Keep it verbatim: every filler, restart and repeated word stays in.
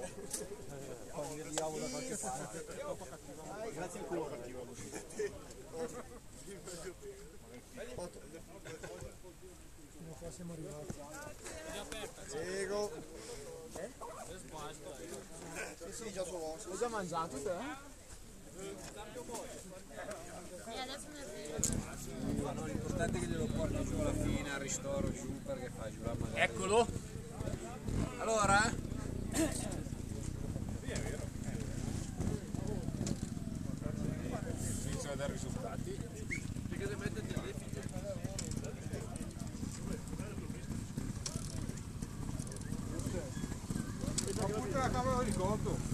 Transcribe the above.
Quando arriviamo da qualche parte. Grazie al culo cattivo. Fino qua siamo arrivati. Prego. Eh? Sì, sì, già sono. Ho già mangiato te? E adesso mi arrivo. No, l'importante è che glielo porti giù alla fine, al ristoro giù, perché fa giurare magari. Eccolo! Allora? Inizia a dare risultati. Perché mettete lì? Ma pure la camera di conto.